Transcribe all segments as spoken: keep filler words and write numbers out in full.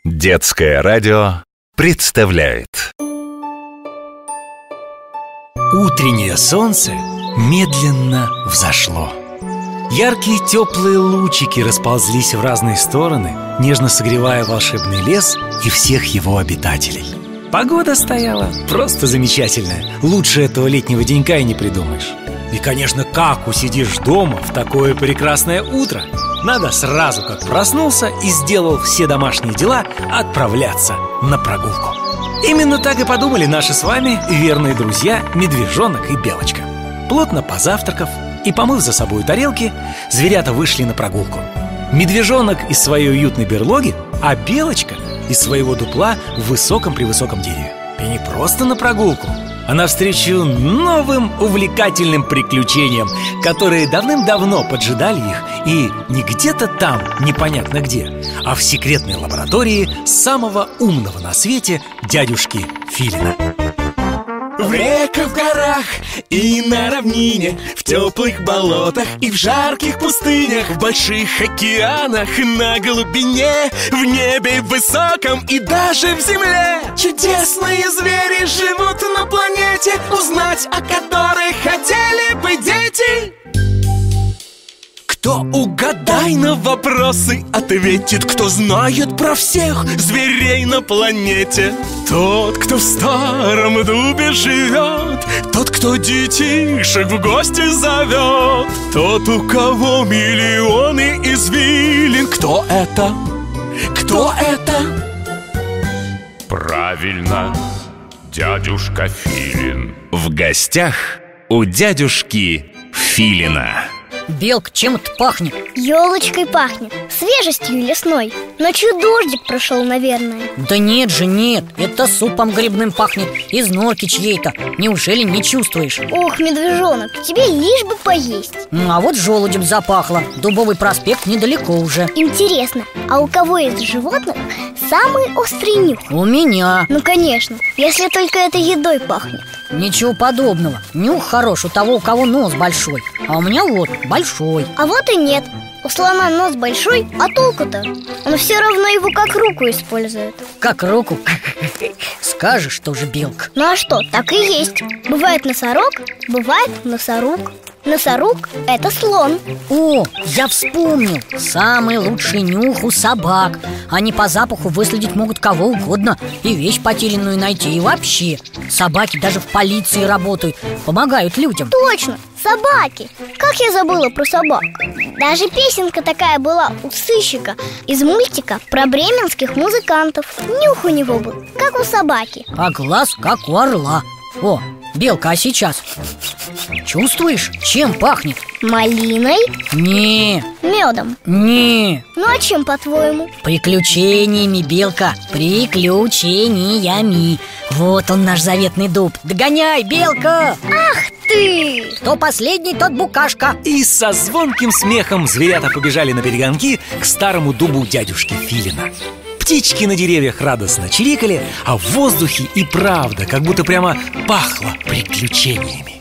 Детское радио представляет. Утреннее солнце медленно взошло. Яркие теплые лучики расползлись в разные стороны, нежно согревая волшебный лес и всех его обитателей. Погода стояла просто замечательная. Лучше этого летнего денька и не придумаешь. И, конечно, как усидишь дома в такое прекрасное утро? Надо сразу, как проснулся и сделал все домашние дела, отправляться на прогулку. Именно так и подумали наши с вами верные друзья Медвежонок и Белочка. Плотно позавтракав и помыв за собой тарелки, зверята вышли на прогулку. Медвежонок из своей уютной берлоги, а Белочка из своего дупла в высоком-превысоком дереве. И не просто на прогулку, а навстречу новым увлекательным приключениям, которые давным-давно поджидали их, и не где-то там, непонятно где, а в секретной лаборатории самого умного на свете дядюшки Филина. В реках, в горах и на равнине, в теплых болотах и в жарких пустынях, в больших океанах, на глубине, в небе высоком и даже в земле чудесные звери живут на планете, узнать о которой хотели бы дети. Кто угадай на вопросы ответит, кто знает про всех зверей на планете. Тот, кто в старом дубе живет, тот, кто детишек в гости зовет, тот, у кого миллионы извилин. Кто это? Кто это? Правильно, дядюшка Филин. В гостях у дядюшки Филина. Белка, чем это пахнет? Елочкой пахнет, свежестью лесной. Ночью дождик прошел, наверное. Да нет же, нет, это супом грибным пахнет, из норки чьей-то. Неужели не чувствуешь? Ох, медвежонок, тебе лишь бы поесть. Ну, а вот желудем запахло. Дубовый проспект недалеко уже. Интересно, а у кого из животных самый острый нюх? У меня. Ну, конечно, если только это едой пахнет. Ничего подобного. Нюх хорош у того, у кого нос большой. А у меня вот большой. А вот и нет. У слона нос большой, а толку-то? Он все равно его как руку использует. Как руку? Скажешь тоже, белка. Ну а что, так и есть. Бывает носорог, бывает носорук. Носорук – это слон. О, я вспомнил. Самый лучший нюх у собак. Они по запаху выследить могут кого угодно. И вещь потерянную найти, и вообще. Собаки даже в полиции работают, помогают людям. Точно, собаки. Как я забыла про собак. Даже песенка такая была у сыщика из мультика про бременских музыкантов. Нюх у него был, как у собаки. А глаз, как у орла. О, белка, а сейчас чувствуешь, чем пахнет? Малиной? Не. Медом? Не. Ну а чем, по-твоему? Приключениями, белка, приключениями. Вот он, наш заветный дуб. Догоняй, белка! Ах ты! Кто последний, тот букашка. И со звонким смехом зверята побежали на перегонки к старому дубу дядюшки Филина. Птички на деревьях радостно чирикали, а в воздухе и правда как будто прямо пахло приключениями.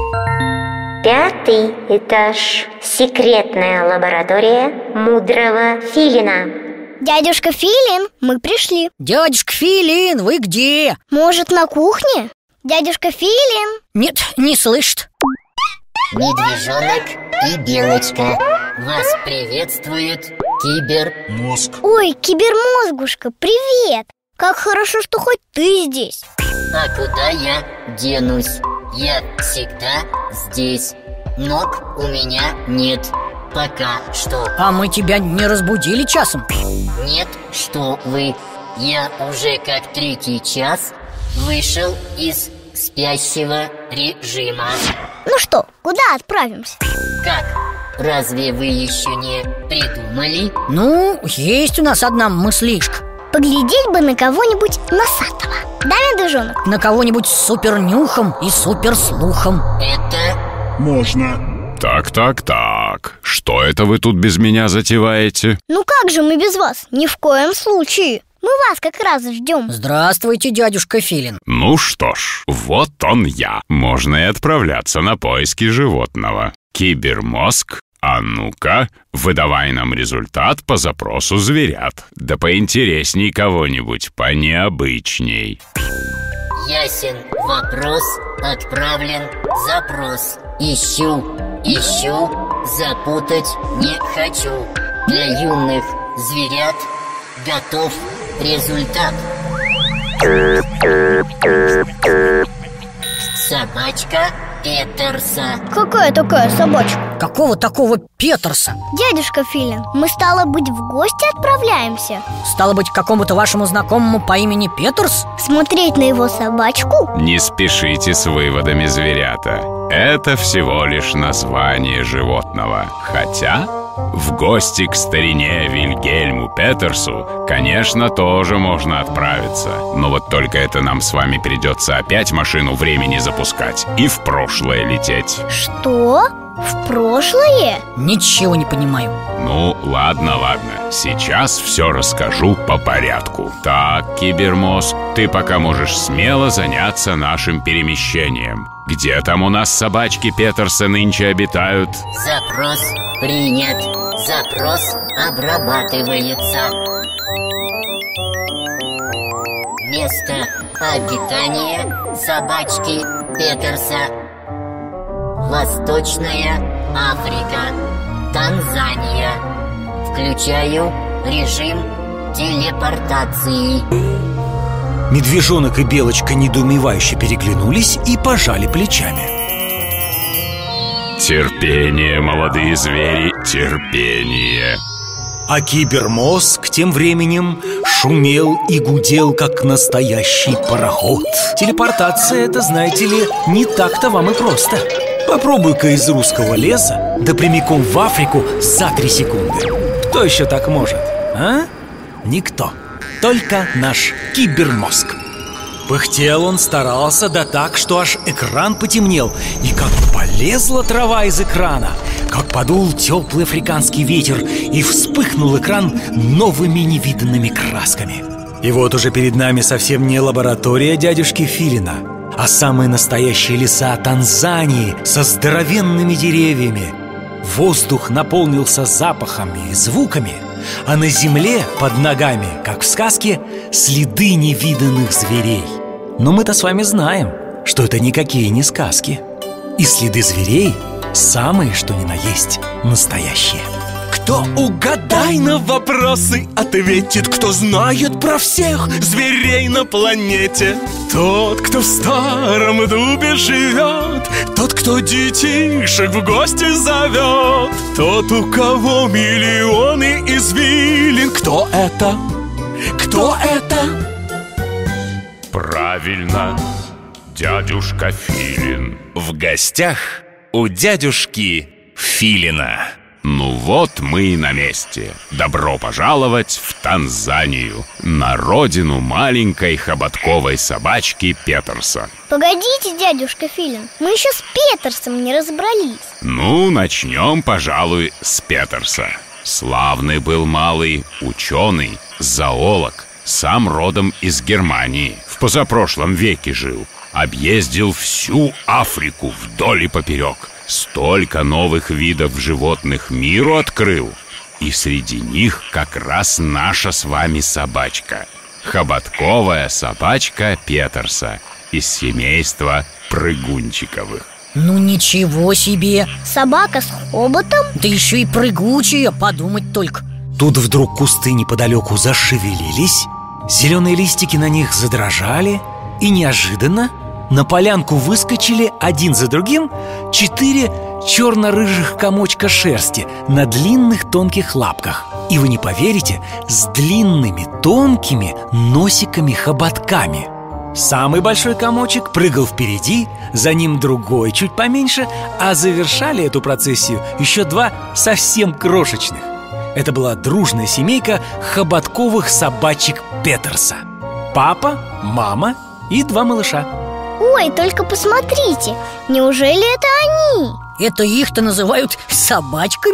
Пятый этаж. Секретная лаборатория мудрого Филина. Дядюшка Филин, мы пришли. Дядюшка Филин, вы где? Может, на кухне? Дядюшка Филин? Нет, не слышит. Медвежонок и Белочка, вас приветствует Кибермозг. Ой, Кибермозгушка, привет! Как хорошо, что хоть ты здесь. А куда я денусь? Я всегда здесь. Ног у меня нет. Пока что. А мы тебя не разбудили часом? Нет, что вы. Я уже как третий час вышел из спящего режима. Ну что, куда отправимся? Как? Разве вы еще не придумали? Ну, есть у нас одна мыслишка. Поглядеть бы на кого-нибудь носатого. Да, медвежонок? На кого-нибудь с супернюхом и суперслухом. Это... Можно. Так, так, так. Что это вы тут без меня затеваете? Ну как же мы без вас? Ни в коем случае. Мы вас как раз ждем. Здравствуйте, дядюшка Филин. Ну что ж, вот он я. Можно и отправляться на поиски животного. Кибермозг А ну-ка, выдавай нам результат по запросу зверят. Да поинтересней кого-нибудь, понеобычней. Ясен вопрос, отправлен запрос. Ищу, ищу, запутать не хочу. Для юных зверят готов результат. Собачка Петерса. Какая такая собачка? Какого такого Петерса? Дядюшка Филин, мы, стало быть, в гости отправляемся. Стало быть, к какому-то вашему знакомому по имени Петерс? Смотреть на его собачку? Не спешите с выводами, зверята. Это всего лишь название животного. Хотя в гости к старине Вильгельму Петерсу, конечно, тоже можно отправиться. Но вот только это нам с вами придется опять машину времени запускать и в прошлое лететь. Что? В прошлое? Ничего не понимаю. Ну, ладно, ладно. Сейчас все расскажу по порядку. Так, Кибермозг, ты пока можешь смело заняться нашим перемещением. Где там у нас собачки Петерса нынче обитают? Запрос принят. Запрос обрабатывается. Место обитания собачки Петерса: Восточная Африка, Танзания. Включаю режим телепортации. Медвежонок и Белочка недоумевающе переглянулись и пожали плечами. Терпение, молодые звери, терпение. А Кибермозг тем временем шумел и гудел, как настоящий пароход. Телепортация — это, знаете ли, не так-то вам и просто. Попробуй-ка из русского леса да прямиком в Африку за три секунды. Кто еще так может, а? Никто. Только наш Кибермозг. Пыхтел он, старался, да так, что аж экран потемнел. И как полезла трава из экрана, как подул теплый африканский ветер, и вспыхнул экран новыми невиданными красками. И вот уже перед нами совсем не лаборатория дядюшки Филина, а самые настоящие леса Танзании со здоровенными деревьями. Воздух наполнился запахами и звуками, а на земле под ногами, как в сказке, следы невиданных зверей. Но мы-то с вами знаем, что это никакие не сказки. И следы зверей самые, что ни на есть, настоящие. Кто угадай на вопросы ответит, кто знает про всех зверей на планете. Тот, кто в старом дубе живет, тот, кто детишек в гости зовет, тот, у кого миллионы извилин. Кто это? Кто это? Правильно, дядюшка Филин. В гостях у дядюшки Филина. Ну вот мы и на месте. Добро пожаловать в Танзанию, на родину маленькой хоботковой собачки Петерса. Погодите, дядюшка Филин, мы еще с Петерсом не разобрались. Ну, начнем, пожалуй, с Петерса. Славный был малый ученый, зоолог, сам родом из Германии. В позапрошлом веке жил. Объездил всю Африку вдоль и поперек. Столько новых видов животных миру открыл. И среди них как раз наша с вами собачка. Хоботковая собачка Петерса из семейства прыгунчиковых. Ну ничего себе! Собака с хоботом? Да еще и прыгучая, подумать только. Тут вдруг кусты неподалеку зашевелились, зеленые листики на них задрожали, и неожиданно на полянку выскочили один за другим четыре черно-рыжих комочка шерсти на длинных тонких лапках. И вы не поверите, с длинными тонкими носиками-хоботками. Самый большой комочек прыгал впереди, за ним другой чуть поменьше, а завершали эту процессию еще два совсем крошечных. Это была дружная семейка хоботковых собачек Петерса. Папа, мама и два малыша. Ой, только посмотрите, неужели это они? Это их-то называют собачками?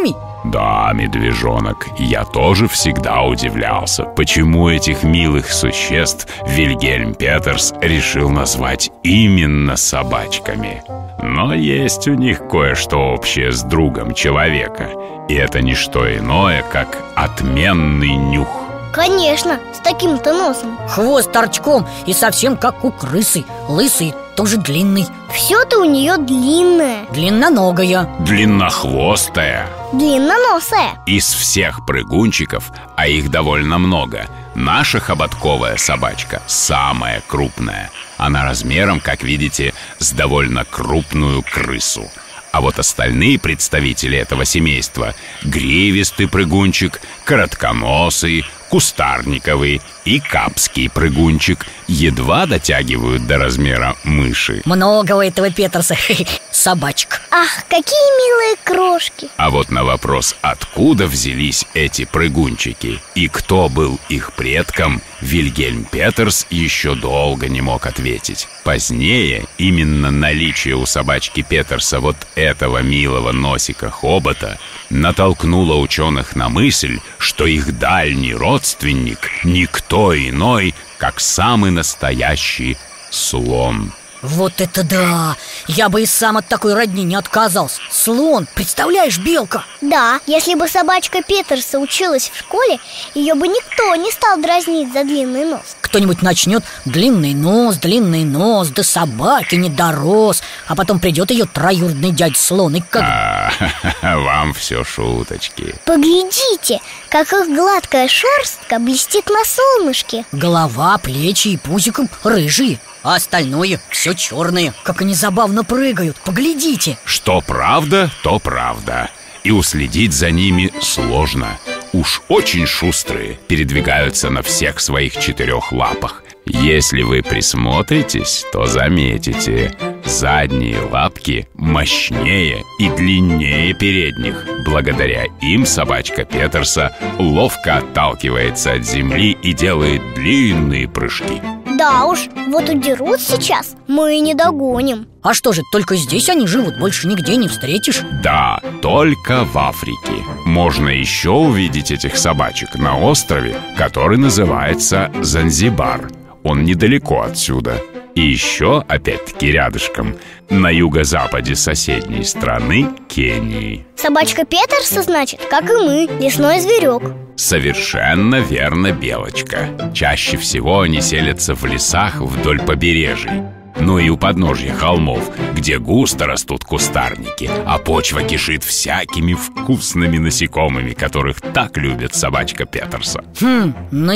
Да, медвежонок, я тоже всегда удивлялся, почему этих милых существ Вильгельм Петерс решил назвать именно собачками. Но есть у них кое-что общее с другом человека, и это не что иное, как отменный нюх. Конечно, с таким-то носом. Хвост торчком и совсем как у крысы. Лысый, тоже длинный. Все-то у нее длинное. Длинноногая. Длиннохвостая. Длинноносая. Из всех прыгунчиков, а их довольно много, наша хоботковая собачка самая крупная. Она размером, как видите, с довольно крупную крысу. А вот остальные представители этого семейства — гривистый прыгунчик, коротконосый, кустарниковый и капский прыгунчик — едва дотягивают до размера мыши. Много у этого Петерса собачек. Ах, какие милые крошки. А вот на вопрос, откуда взялись эти прыгунчики и кто был их предком, Вильгельм Петерс еще долго не мог ответить. Позднее именно наличие у собачки Петерса вот этого милого носика-хобота натолкнуло ученых на мысль, что их дальний родственник никто иной, как самый настоящий слон. Вот это да! Я бы и сам от такой родни не отказался. Слон, представляешь, Белка? Да, если бы собачка Петерса училась в школе, ее бы никто не стал дразнить за длинный нос. Кто-нибудь начнет: длинный нос, длинный нос, до собаки не дорос. А потом придет ее троюродный дядя слон и как... А, вам все шуточки. Поглядите, как их гладкая шерстка блестит на солнышке. Голова, плечи и пузик рыжие, а остальное все черное. Как они забавно прыгают, поглядите. Что правда, то правда. И уследить за ними сложно. Уж очень шустрые, передвигаются на всех своих четырех лапах. Если вы присмотритесь, то заметите, задние лапки мощнее и длиннее передних. Благодаря им собачка Петерса ловко отталкивается от земли и делает длинные прыжки. Да уж, вот удерут сейчас, мы и не догоним. А что же, только здесь они живут, больше нигде не встретишь? Да, только в Африке. Можно еще увидеть этих собачек на острове, который называется Занзибар. Он недалеко отсюда. И еще, опять-таки рядышком, на юго-западе соседней страны Кении. Собачка Петерса, значит, как и мы, лесной зверек. Совершенно верно, Белочка. Чаще всего они селятся в лесах вдоль побережий, ну и у подножья холмов, где густо растут кустарники, а почва кишит всякими вкусными насекомыми, которых так любит собачка Петерса. Хм,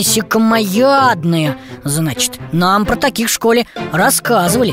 насекомоядные. Значит, нам про таких в школе рассказывали.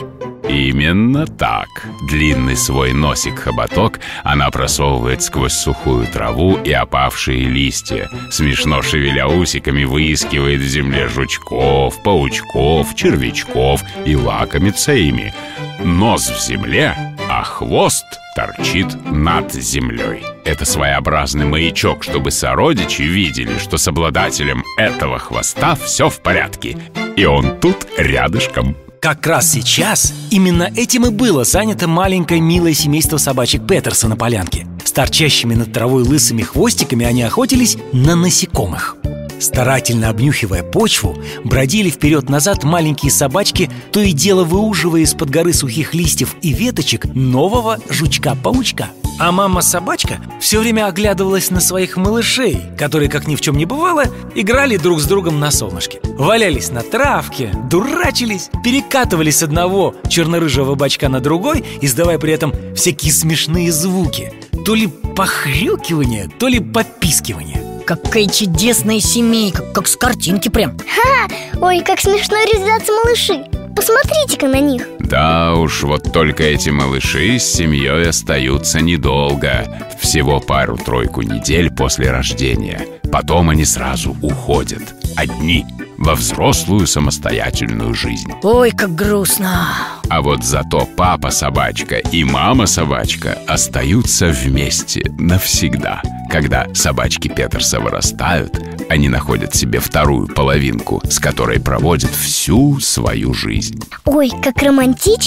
Именно так. Длинный свой носик-хоботок она просовывает сквозь сухую траву и опавшие листья. Смешно шевеля усиками выискивает в земле жучков, паучков, червячков и лакомится ими. Нос в земле, а хвост торчит над землей. Это своеобразный маячок, чтобы сородичи видели, что с обладателем этого хвоста все в порядке, и он тут рядышком. Как раз сейчас именно этим и было занято маленькое милое семейство собачек Петерса на полянке. С торчащими над травой лысыми хвостиками они охотились на насекомых. Старательно обнюхивая почву, бродили вперед-назад маленькие собачки, то и дело выуживая из-под горы сухих листьев и веточек нового жучка-паучка. А мама-собачка все время оглядывалась на своих малышей, которые, как ни в чем не бывало, играли друг с другом на солнышке. Валялись на травке, дурачились, перекатывались с одного черно-рыжего бачка на другой, издавая при этом всякие смешные звуки. То ли похрюкивание, то ли попискивание. Какая чудесная семейка, как с картинки прям. Ха! Ой, как смешно резвятся малыши. Посмотрите-ка на них. Да уж, вот только эти малыши с семьей остаются недолго. Всего пару-тройку недель после рождения. Потом они сразу уходят. Одни во взрослую самостоятельную жизнь. Ой, как грустно. А вот зато папа-собачка и мама-собачка остаются вместе навсегда. Когда собачки Петерса вырастают, они находят себе вторую половинку, с которой проводят всю свою жизнь. Ой, как романтично.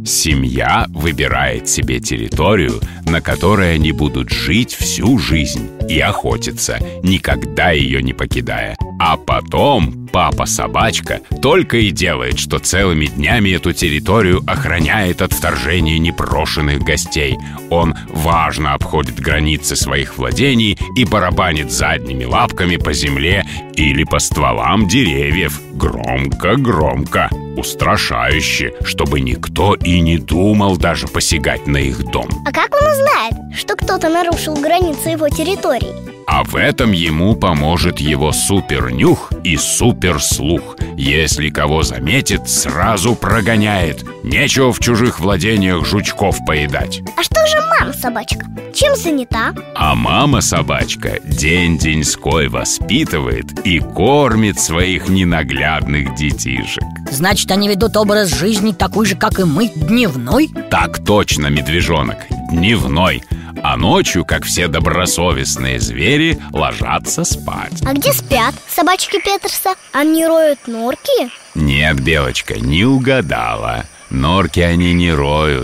Семья выбирает себе территорию, на которой они будут жить всю жизнь и охотиться, никогда ее не покидая. А потом папа-собачка только и делает, что целыми днями эту территорию охраняет от вторжения непрошенных гостей. Он важно обходит границы своих владений и барабанит задними лапками по земле или по стволам деревьев. Громко-громко, устрашающе, чтобы никто и не думал даже посягать на их дом. А как он узнает, что кто-то нарушил границы его территории? А в этом ему поможет его супернюх и суперслух. Если кого заметит, сразу прогоняет. Нечего в чужих владениях жучков поедать. А что же мама-собачка? Чем занята? А мама-собачка день-деньской воспитывает и кормит своих ненаглядных детишек. Значит, они ведут образ жизни такой же, как и мы, дневной? Так точно, медвежонок, дневной. А ночью, как все добросовестные звери, ложатся спать. А где спят собачки Петерса? Они роют норки? Нет, Белочка, не угадала. Норки они не роют.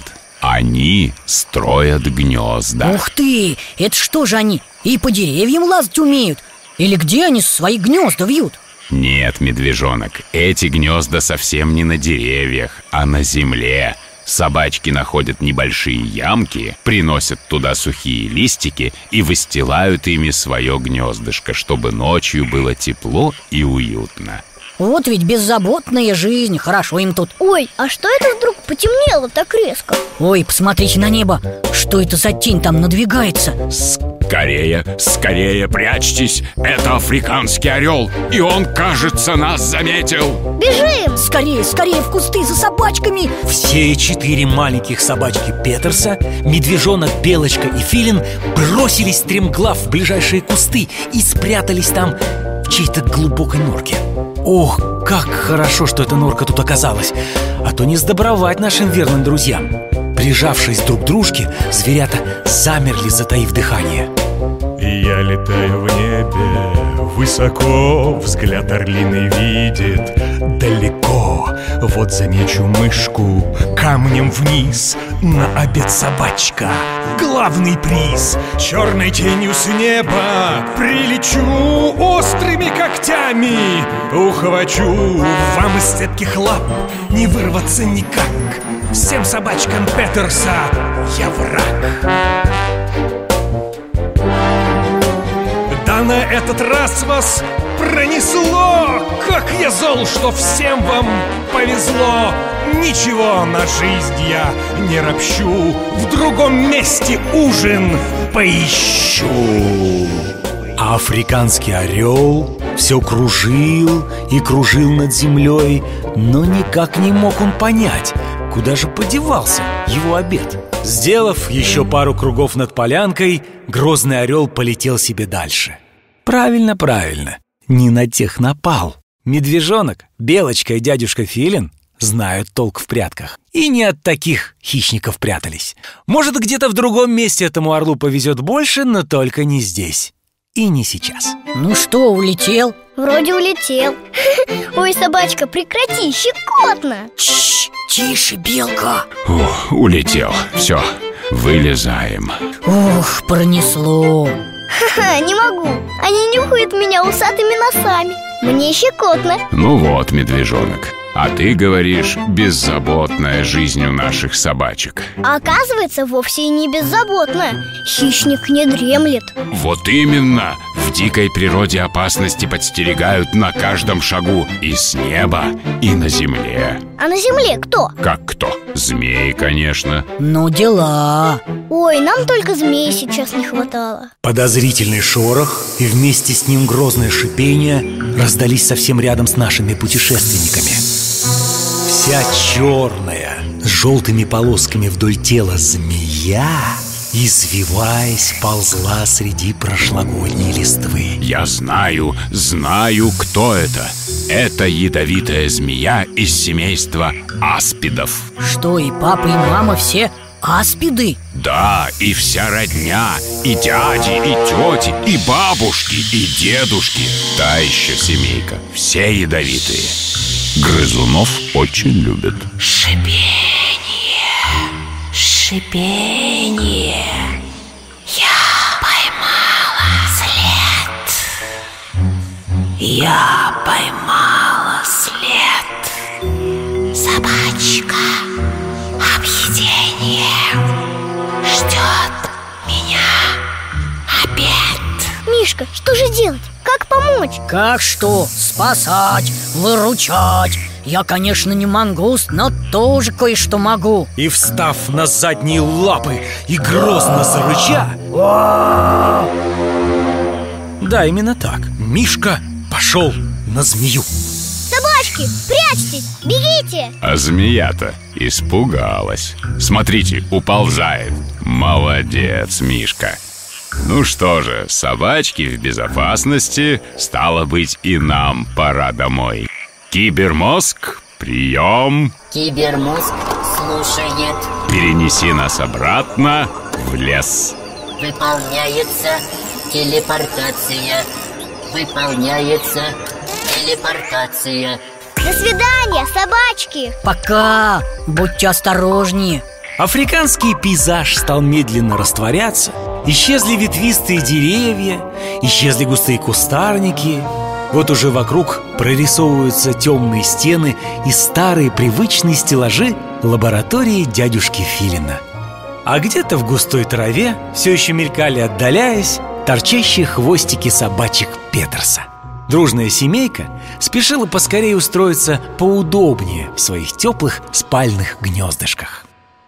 Они строят гнезда. Ух ты! Это что же они? И по деревьям лазать умеют? Или где они свои гнезда вьют? Нет, медвежонок, эти гнезда совсем не на деревьях, а на земле. Собачки находят небольшие ямки, приносят туда сухие листики и выстилают ими свое гнездышко, чтобы ночью было тепло и уютно. Вот ведь беззаботная жизнь, хорошо им тут. Ой, а что это вдруг потемнело так резко? Ой, посмотрите на небо. Что это за тень там надвигается? Скорее, скорее прячьтесь. Это африканский орел, и он, кажется, нас заметил. Бежим! Скорее, скорее в кусты за собачками. Все четыре маленьких собачки Петерса, медвежонок, белочка и филин, бросились стремглав в ближайшие кусты и спрятались там в чьей-то глубокой норке. Ох, как хорошо, что эта норка тут оказалась, а то не сдобровать нашим верным друзьям. Прижавшись друг к дружке, зверята замерли, затаив дыхание. Я летаю в небе высоко, взгляд орлиный видит далеко. Вот замечу мышку камнем вниз, на обед собачка, главный приз. Черной тенью с неба прилечу, острыми когтями ухвачу. Вам из цепких лап не вырваться никак, всем собачкам Петерса я враг. Да на этот раз вас пронесло, как я зол, что всем вам повезло. Ничего, на жизнь я не ропщу, в другом месте ужин поищу. А африканский орел все кружил и кружил над землей, но никак не мог он понять, куда же подевался его обед. Сделав еще пару кругов над полянкой, грозный орел полетел себе дальше. Правильно, правильно, не на тех напал. Медвежонок, белочка и дядюшка Филин знают толк в прятках и не от таких хищников прятались. Может, где-то в другом месте этому орлу повезет больше, но только не здесь и не сейчас. Ну что, улетел? Вроде улетел. Ой, собачка, прекрати, щекотно. Чш, тише, белка. Ух, улетел, все, вылезаем. Ох, пронесло. Ха-ха, не могу. Они нюхают меня усатыми носами. Мне щекотно. Ну вот, медвежонок, а ты говоришь, беззаботная жизнь у наших собачек. А оказывается, вовсе и не беззаботная. Хищник не дремлет. Вот именно! В дикой природе опасности подстерегают на каждом шагу, и с неба, и на земле. А на земле кто? Как кто? Змеи, конечно. Ну дела. Ой, нам только змей сейчас не хватало. Подозрительный шорох и вместе с ним грозное шипение раздались совсем рядом с нашими путешественниками. Вся черная, с желтыми полосками вдоль тела змея, извиваясь, ползла среди прошлогодней листвы. Я знаю, знаю, кто это. Это ядовитая змея из семейства аспидов. Что, и папа, и мама все аспиды? Да, и вся родня, и дяди, и тети, и бабушки, и дедушки. Та еще семейка, все ядовитые. Грызунов очень любят. Шипение. шипение. Я поймала след. Я поймала след. Собачка объедение ждет меня обед. Мишка, что же делать? Как помочь? Как что? Спасать, выручать. Я, конечно, не мангуст, но тоже кое-что могу. И, встав на задние лапы и грозно зарыча, да, именно так, Мишка пошел на змею. Собачки, прячьтесь, бегите! А змея-то испугалась. Смотрите, уползает. Молодец, Мишка. Ну что же, собачки в безопасности. Стало быть, и нам пора домой. Кибермозг, прием. Кибермозг слушает. Перенеси нас обратно в лес. Выполняется телепортация. Выполняется телепортация. До свидания, собачки! Пока, будьте осторожнее. Африканский пейзаж стал медленно растворяться. Исчезли ветвистые деревья, исчезли густые кустарники. Вот уже вокруг прорисовываются темные стены и старые привычные стеллажи лаборатории дядюшки Филина. А где-то в густой траве все еще мелькали, отдаляясь, торчащие хвостики собачек Петерса. Дружная семейка спешила поскорее устроиться поудобнее в своих теплых спальных гнездышках.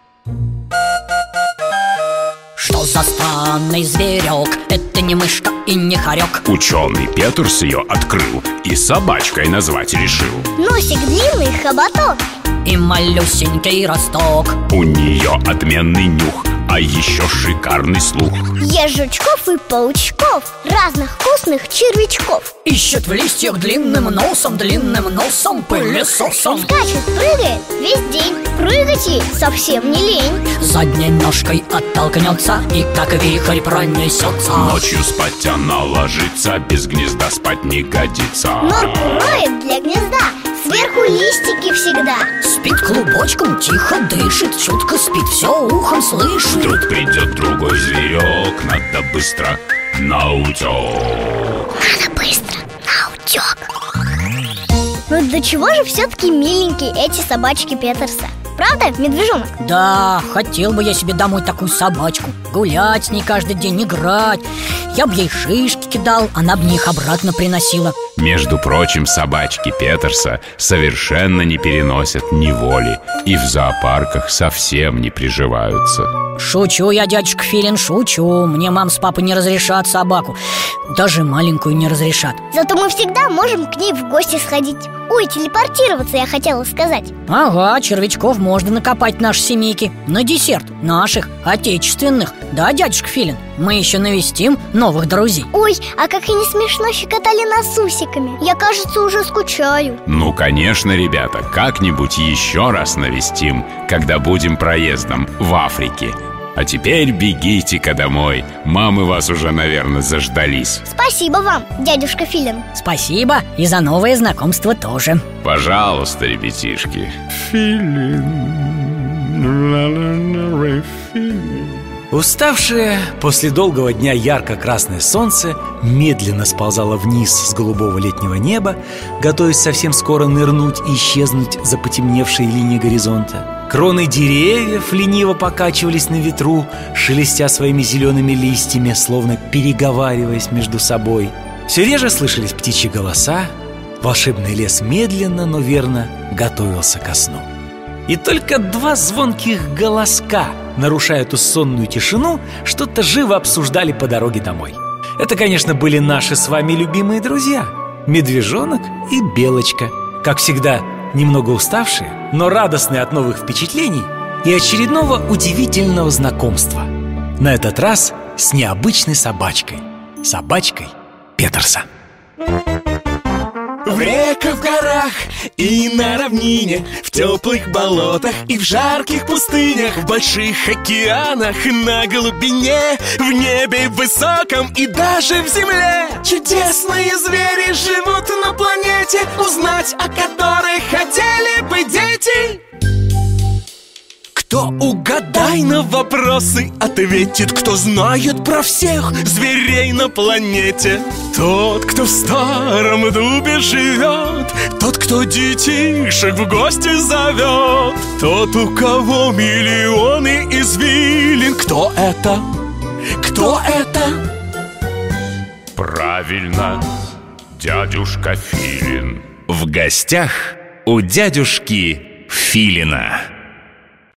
Что за странный зверек? Это не мышка и не хорек. Ученый Петерс ее открыл и собачкой назвать решил. Носик длинный, хоботок. И малюсенький росток. У нее отменный нюх, а еще шикарный слух. Ест жучков и паучков, разных вкусных червячков. Ищет в листьях длинным носом, длинным носом пылесосом. Скачет, прыгает весь день, прыгать ей совсем не лень. Задней ножкой оттолкнется и как вихрь пронесется. Ночью спать она ложится, без гнезда спать не годится. Норку роет для гнезда, сверху листики всегда. Спит клубочком, тихо дышит, чутко спит, все ухом слышит. Вдруг придет другой зверек, надо быстро на утек. Надо быстро на утек. Ну до чего же все-таки миленькие эти собачки Петерса? Правда, медвежонок? Да, хотел бы я себе домой такую собачку. Гулять с ней каждый день, играть. Я бы ей шишки кидал, она бы мне их обратно приносила. Между прочим, собачки Петерса совершенно не переносят неволи и в зоопарках совсем не приживаются. Шучу я, дядюшка Филин, шучу. Мне мам с папой не разрешат собаку. Даже маленькую не разрешат. Зато мы всегда можем к ней в гости сходить. Ой, телепортироваться, я хотела сказать. Ага, червячков можно накопать в нашей семейке. На десерт наших, отечественных. Да, дядюшка Филин, мы еще навестим новых друзей. Ой, а как они смешно щекотали нас усиками. Я, кажется, уже скучаю. Ну, конечно, ребята, как-нибудь еще раз навестим, когда будем проездом в Африке. А теперь бегите-ка домой. Мамы вас уже, наверное, заждались. Спасибо вам, дядюшка Филин. Спасибо и за новое знакомство тоже. Пожалуйста, ребятишки. Уставшее после долгого дня ярко-красное солнце медленно сползало вниз с голубого летнего неба, готовясь совсем скоро нырнуть и исчезнуть за потемневшей линией горизонта. Кроны деревьев лениво покачивались на ветру, шелестя своими зелеными листьями, словно переговариваясь между собой. Все реже слышались птичьи голоса. Волшебный лес медленно, но верно готовился ко сну. И только два звонких голоска, нарушая эту сонную тишину, что-то живо обсуждали по дороге домой. Это, конечно, были наши с вами любимые друзья — Медвежонок и Белочка. Как всегда, немного уставшие, но радостные от новых впечатлений и очередного удивительного знакомства. На этот раз с необычной собачкой. Собачкой Петерса. В реках, в горах и на равнине, в теплых болотах и в жарких пустынях, в больших океанах, на глубине, в небе высоком и даже в земле. Чудесные звери живут на планете, узнать о которых хотели бы дети. Кто угадай на вопросы ответит, кто знает про всех зверей на планете. Тот, кто в старом дубе живет, тот, кто детишек в гости зовет, тот, у кого миллионы извилин. Кто это? Кто это? Правильно, дядюшка Филин. В гостях у дядюшки Филина.